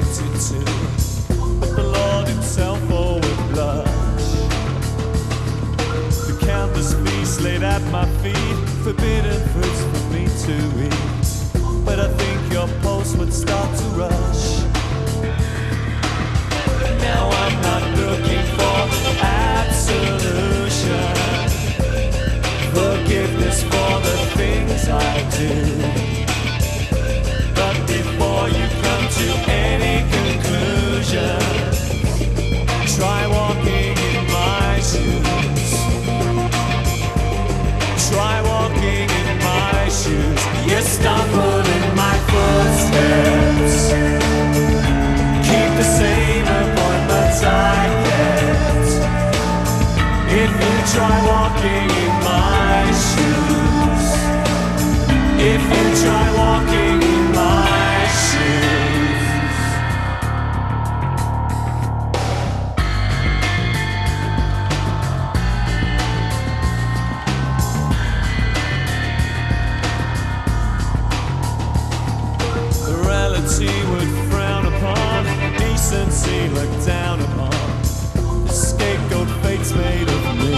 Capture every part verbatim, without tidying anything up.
wanted to, but the Lord himself oh would blush. The countless feasts laid at my feet, forbidden fruits for me to eat, but I think your pulse would start to rush. Now I'm not looking for absolution, forgiveness for the things I do. But before you come to any conclusion, try walking in my shoes. Try walking in my shoes. You stumble in my footsteps, keep the same appointments I kept. If you try walking in my shoes, if you try walking in my shoes. Morality would frown upon, decency looked down upon. The scapegoat fate's made of me.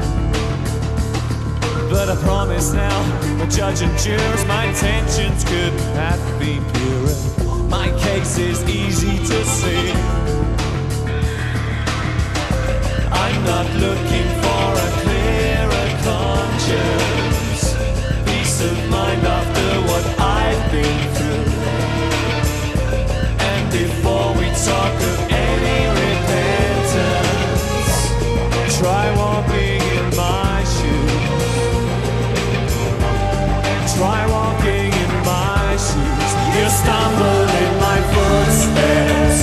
But I promise now, my judge and jurors, my intentions could not be purer. My case is easy to see. I'm not looking for a clearer conscience, peace of mind after what I've been through. And before we talk of any repentance, try walking in my shoes. Try walking in my shoes. You stumble in my footsteps,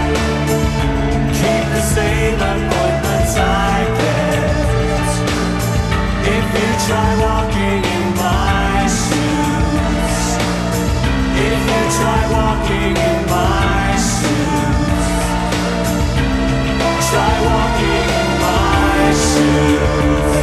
keep the same appointments I kept. If you try walking in my shoes, if you try walking in my shoes, try walking in my shoes.